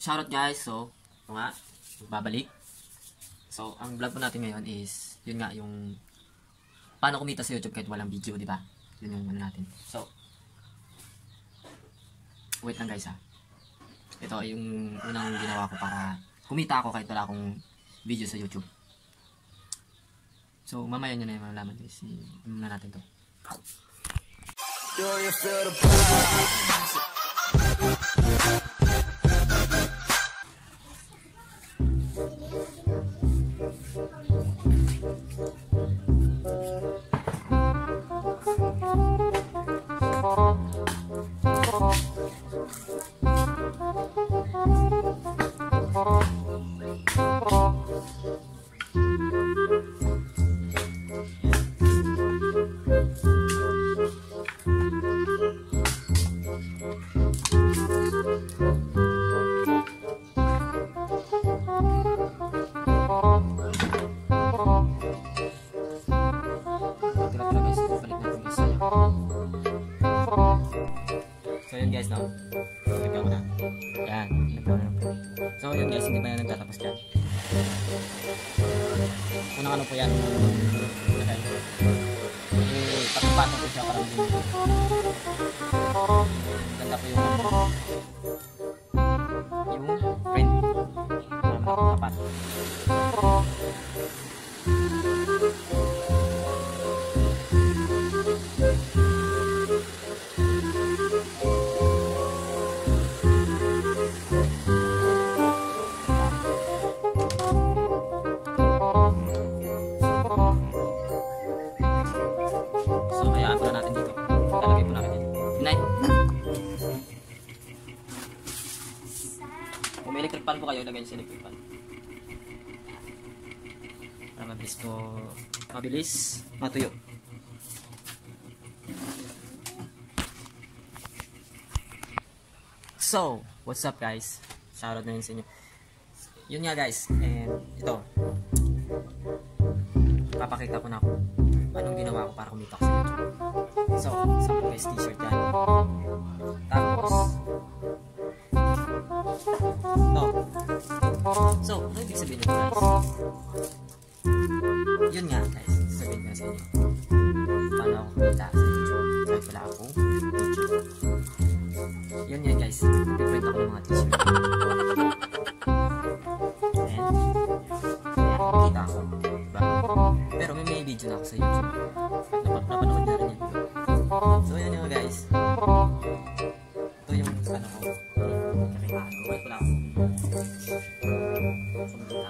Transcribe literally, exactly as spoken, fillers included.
shoutout guys. So, ito nga, babalik. So, ang vlog po natin ngayon is, yun nga, yung paano kumita sa YouTube kahit walang video, di ba? Yun yung ano natin. So, wait lang guys ha. Ito yung unang ginawa ko para kumita ako kahit wala akong video sa YouTube. So, mamaya nyo na yung malalaman guys. Ano na natin to. Do you feel the vibe? So yun guys, no? Nagkaw na. Yan, nagkaw na. So yun guys, hindi pa yan nagtatapos dyan. Unang ano po yan. Ipatong ko siya parang din. Ganda po yung yung print. Kapat. Kung may electric fan po kayo, lagay sa electric fan. Para mabilis po, mabilis, matuyo. So, what's up guys? Shoutout na yun sa inyo. Yun nga guys, and ito. Papakita ko na ako anong ginawa ko para kumita ko sa YouTube. So, sample guys t-shirt yan. Tapos, no. So, ano ibig sabihin nito guys? Yun nga guys, sabihin nga sa inyo. Paano ako kumita sa YouTube kahit wala akong video. Yun nga guys, nag-print ako ng mga t-shirt. And, kaya kumita ako. Diba? Pero may may video na ako sa YouTube. At napanood na rin yun. So, yun nga guys. Ito yung ano ko. Wait, wala ako.